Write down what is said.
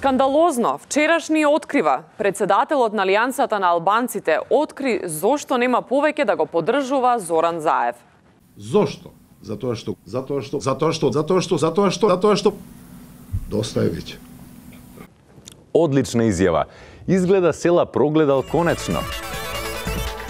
Скандалозно, вчерашни открива. Председателот на Алијансата на албанците откри зошто нема повеќе да го поддржува Зоран Заев. Зошто? Затоа што доста е веќе. Одлична изјава. Изгледа села прогледал конечно.